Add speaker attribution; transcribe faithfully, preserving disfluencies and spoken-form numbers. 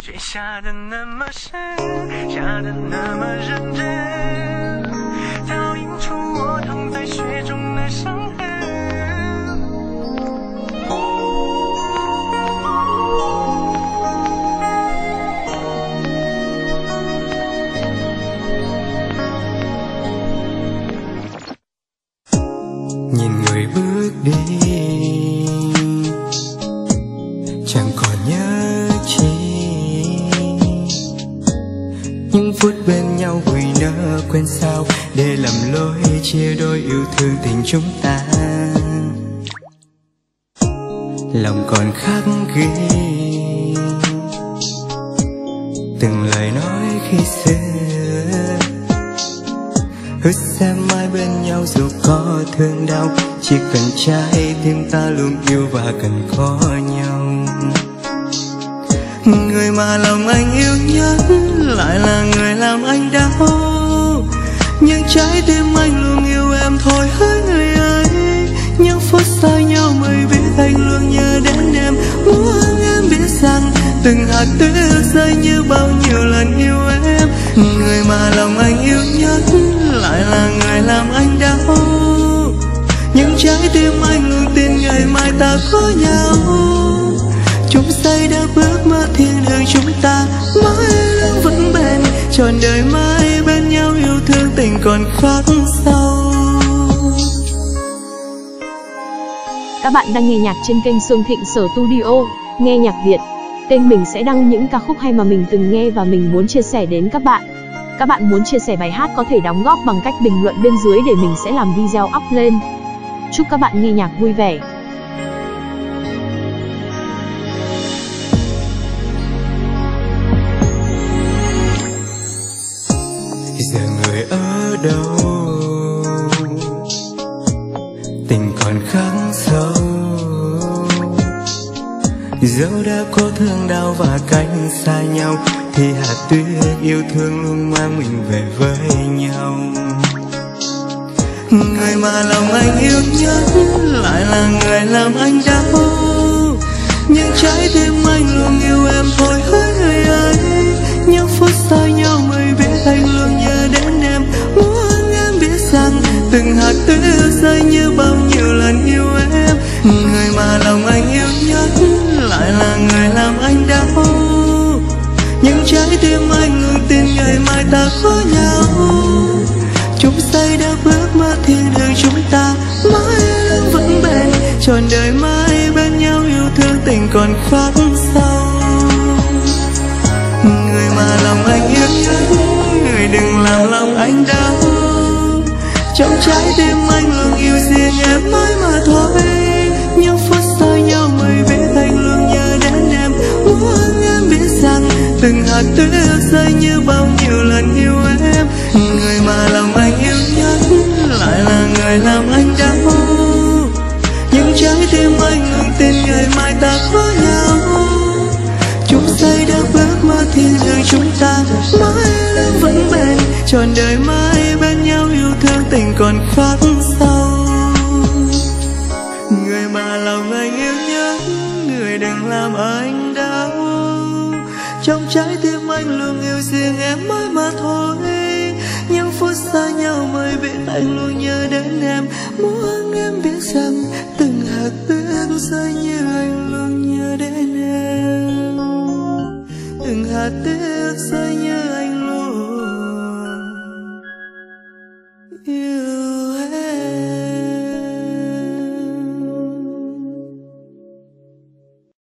Speaker 1: 却下得那么深，下得那么认真，倒映出我躺在雪中的伤痕。
Speaker 2: Nhìn người bước đi chẳng còn nhớ chi, những phút bên nhau vui nở quên sao để lầm lỗi chia đôi yêu thương tình chúng ta. Lòng còn khắc ghi từng lời nói khi xưa, hứa sẽ mãi bên nhau dù có thương đau, chỉ cần trái tim ta luôn yêu và cần có nhau. Người mà lòng anh yêu nhất lại là người làm anh đau, nhưng trái tim anh luôn yêu em thôi hỡi người ấy. Những phút xa nhau mới biết anh luôn nhớ đến em, muốn em biết rằng từng hạt tuyết rơi như bao nhiêu lần yêu em. Người mà lòng anh yêu nhất lại là người làm anh đau, nhưng trái tim anh luôn tin ngày mai ta có nhau. Chúng xây đã bước mơ thiên đường chúng ta mãi luôn vững bền, trọn đời mãi bên nhau yêu thương tình còn khắc sâu.
Speaker 3: Các bạn đang nghe nhạc trên kênh Xuân Thịnh Sở Studio, nghe nhạc Việt. Kênh mình sẽ đăng những ca khúc hay mà mình từng nghe và mình muốn chia sẻ đến các bạn. Các bạn muốn chia sẻ bài hát có thể đóng góp bằng cách bình luận bên dưới để mình sẽ làm video up lên. Chúc các bạn nghe nhạc vui vẻ.
Speaker 2: Giờ người ở đâu, tình còn khắc sâu, dẫu đã có thương đau và cánh xa nhau thì hạt tuyết yêu thương luôn mang mình về với nhau. Người mà lòng anh yêu nhất lại là người làm anh đau, nhưng trái tim anh luôn yêu em thôi hỡi người ấy. Những phút xa nhau mới biết anh luôn nhớ đến em, muốn em biết rằng từng hạt tuyết rơi như bao nhiêu lần yêu em. Người mà lòng anh yêu nhất lại là người làm anh đau, nhưng trái tim anh luôn tin ngày mai ta có nhau. Chúng xây đã bước mơ thiên đường chúng ta mãi luôn vững bền, trọn đời mãi bên nhau yêu thương tình còn khắc sâu. Người mà lòng anh yêu nhất, người đừng làm lòng anh đau, trong trái tim anh luôn yêu riêng em mãi mà thôi. Những phút xa nhau mới biết anh luôn nhớ đến em, muốn em biết rằng từng hạt tuyết rơi như bao nhiêu lần yêu em. Người mà lòng anh yêu nhất lại là người làm anh đau, nhưng trái tim anh luôn tin ngày mai ta có nhau. Chúng xây đã bước mơ thiên đường chúng ta mãi luôn vững bền, trọn đời mãi bên nhau yêu thương tình còn khắc sâu. Người mà lòng anh yêu nhất, người đừng làm anh đau, trong trái tim anh luôn yêu riêng em mãi mà thôi. Những phút xa nhau mới biết anh luôn nhớ đến em, muốn em biết rằng từng hạt tuyết rơi như anh luôn nhớ đến em. Từng hạt tuyết rơi như anh